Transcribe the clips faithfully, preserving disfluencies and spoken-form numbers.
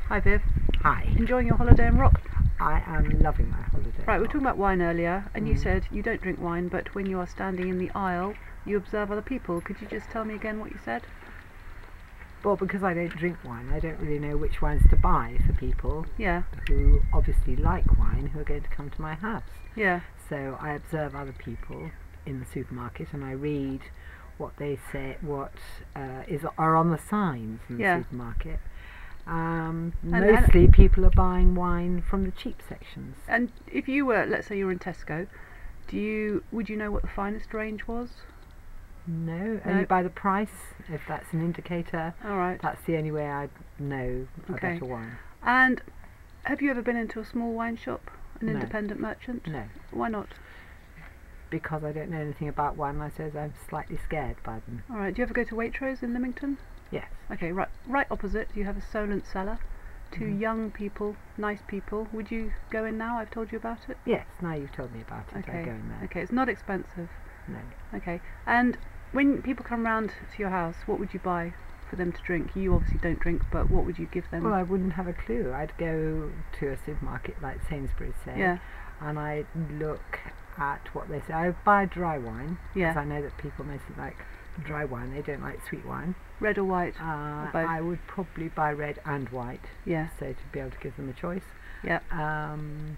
Hi Viv, Hi. enjoying your holiday in Rock? I am loving my holiday. Right, we were talking about wine earlier, and you Mm. said you don't drink wine, but when you are standing in the aisle, you observe other people. Could you just tell me again what you said? Well, because I don't drink wine, I don't really know which wines to buy for people Yeah, who obviously like wine who are going to come to my house. yeah, So I observe other people in the supermarket and I read what they say, what uh, is are on the signs in the Yeah. supermarket. Um, and- mostly people are buying wine from the cheap sections. and if you were, let's say you were in Tesco, do you would you know what the finest range was? No, No. only by the price, if that's an indicator. All right. That's the only way I know a Okay. better wine. And have you ever been into a small wine shop, an No. independent merchant? No, Why not? because I don't know anything about wine. I suppose I'm slightly scared by them. All right. Do you ever go to Waitrose in Lymington? Yes. Okay, right, right opposite you have a Solent cellar. Two Mhm. young people, nice people. Would you go in now? I've told you about it. Yes, now you've told me about it. Okay. I go in there. Okay, it's not expensive. No. Okay, and when people come round to your house, what would you buy for them to drink? You obviously don't drink, but what would you give them? Well, I wouldn't have a clue. I'd go to a supermarket like Sainsbury's, say, yeah, and I'd look at what they say. I would buy dry wine, because yeah. I know that people mostly like dry wine. They don't like sweet wine. Red or white? Uh, both? I would probably buy red and white, Yeah, so to be able to give them a choice. yeah. Um,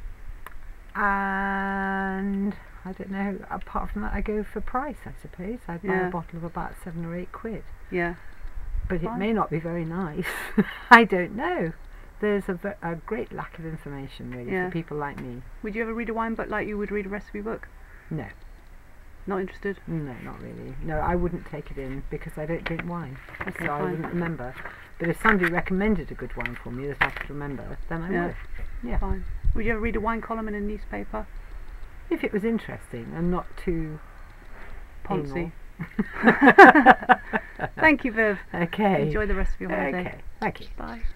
and I don't know, apart from that I go for price, I suppose. I'd buy Yeah. a bottle of about seven or eight quid. Yeah. But it Fine. may not be very nice. I don't know. There's a, ve- a great lack of information really Yeah. for people like me. Would you ever read a wine book like you would read a recipe book? No, Not interested? no, not really. No, I wouldn't take it in because I don't drink wine, Okay, so I fine. wouldn't remember. But if somebody recommended a good wine for me that I could remember, then I Yeah. would. Yeah. Fine. Would you ever read a wine column in a newspaper? If it was interesting and not too Poncy. anal. Thank you, Viv. Okay. Enjoy the rest of your holiday. Okay. Thank you. Bye.